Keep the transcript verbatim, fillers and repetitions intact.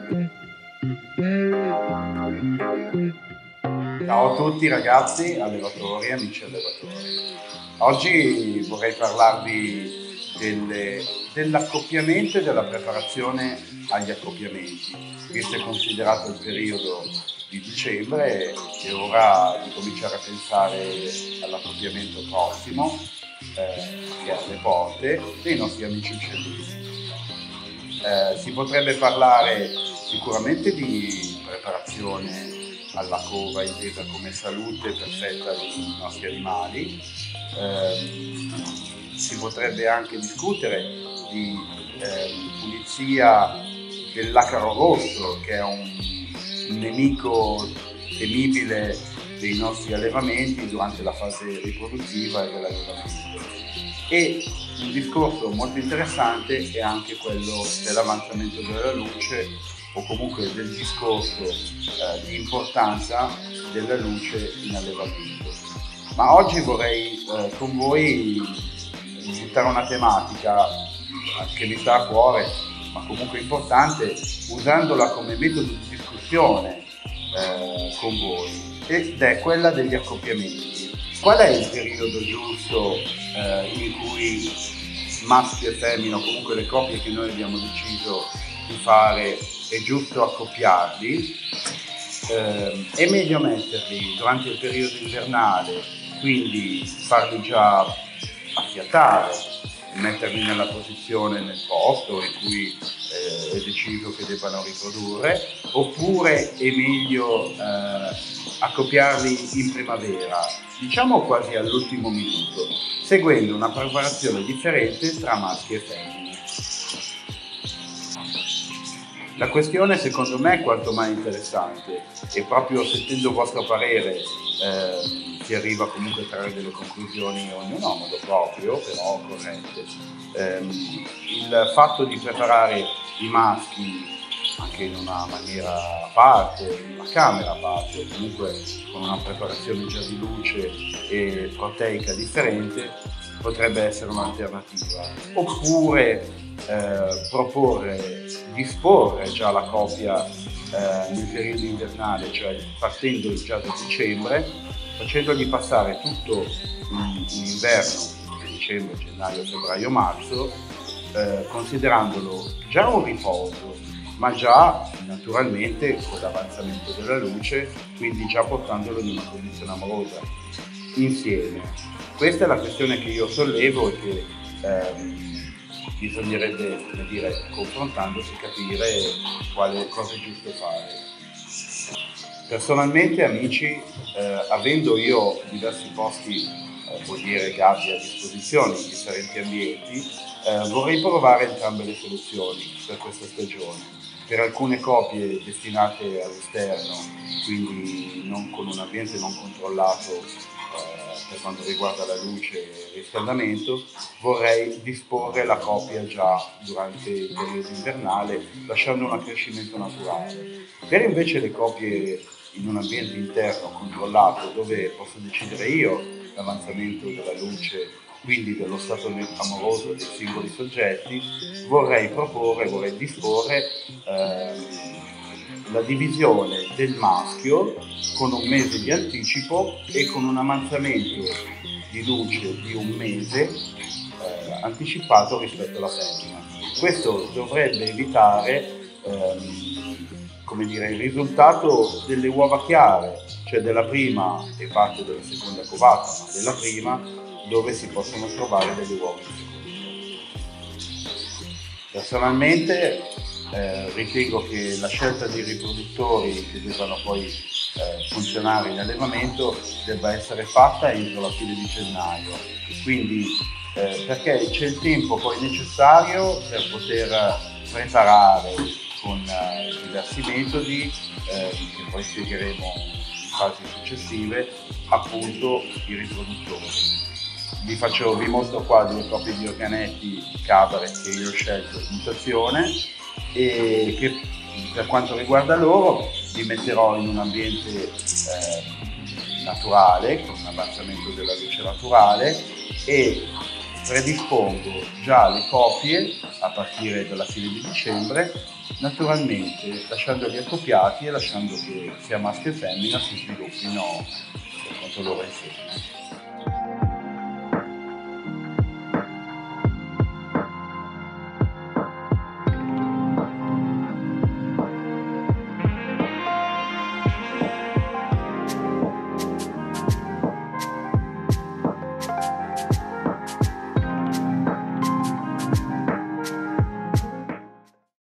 Ciao a tutti ragazzi, allevatori, amici allevatori. Oggi vorrei parlarvi delle- dell'accoppiamento e della preparazione agli accoppiamenti, visto e considerato il periodo di dicembre, è ora di cominciare a pensare all'accoppiamento prossimo, eh, che è alle porte, dei nostri amici uccellini. Eh, si potrebbe parlare sicuramente di preparazione alla cova intesa come salute perfetta dei nostri animali. Eh, si potrebbe anche discutere di eh, pulizia dell'acaro rosso, che è un, un nemico temibile dei nostri allevamenti durante la fase riproduttiva e dell'allevamento. E un discorso molto interessante è anche quello dell'avanzamento della luce, o comunque del discorso eh, di importanza della luce in allevamento. Ma oggi vorrei eh, con voi buttare una tematica che mi sta a cuore, ma comunque importante, usandola come metodo di discussione eh, con voi, ed è quella degli accoppiamenti. Qual è il periodo giusto eh, in cui maschio e femmina, o comunque le coppie che noi abbiamo deciso di fare, è giusto accoppiarli? Eh, è meglio metterli durante il periodo invernale, quindi farli già affiatare, metterli nella posizione nel posto in cui eh, è deciso che debbano riprodurre, oppure è meglio eh, accoppiarli in primavera, diciamo quasi all'ultimo minuto, seguendo una preparazione differente tra maschi e femmine. La questione secondo me è quanto mai interessante e proprio sentendo il vostro parere eh, si arriva comunque a trarre delle conclusioni, ognuno a modo proprio, però corrette. Eh, il fatto di preparare i maschi anche in una maniera a parte, in una camera a parte, o comunque con una preparazione già di luce e proteica differente, potrebbe essere un'alternativa. Oppure eh, proporre, disporre già la coppia eh, nel periodo invernale, cioè partendo già da dicembre, facendogli passare tutto l'inverno, dicembre, gennaio, febbraio, marzo, eh, considerandolo già un riposo, ma già naturalmente con l'avanzamento della luce, quindi già portandolo in una posizione amorosa insieme. Questa è la questione che io sollevo e che ehm, bisognerebbe, come dire, confrontandosi, capire quale cosa è giusto fare. Personalmente, amici, eh, avendo io diversi posti, eh, vuol dire gabbie a disposizione in differenti ambienti, eh, vorrei provare entrambe le soluzioni per questa stagione. Per alcune coppie destinate all'esterno, quindi non con un ambiente non controllato eh, per quanto riguarda la luce e il riscaldamento, vorrei disporre la coppia già durante il periodo invernale, lasciando un accrescimento naturale. Per invece le coppie in un ambiente interno controllato, dove posso decidere io l'avanzamento della luce, quindi dello stato amoroso dei singoli soggetti, vorrei proporre, vorrei disporre ehm, la divisione del maschio con un mese di anticipo e con un avanzamento di luce di un mese eh, anticipato rispetto alla femmina. Questo dovrebbe evitare ehm, come dire, il risultato delle uova chiare, cioè della prima e parte della seconda covata, ma della prima, dove si possono trovare delle uova in secondo. Personalmente eh, ritengo che la scelta dei riproduttori che debbano poi eh, funzionare in allevamento debba essere fatta entro la fine di gennaio, quindi eh, perché c'è il tempo poi necessario per poter preparare con eh, diversi metodi eh, che poi spiegheremo in fasi successive, appunto i riproduttori. Vi, faccio, vi mostro qua due coppie di organetti cabare che io ho scelto in mutazione e che per quanto riguarda loro li metterò in un ambiente eh, naturale, con un abbassamento della luce naturale, e predispongo già le copie a partire dalla fine di dicembre, naturalmente lasciandoli accoppiati e lasciando che sia maschio e femmina si sviluppino per conto loro insieme.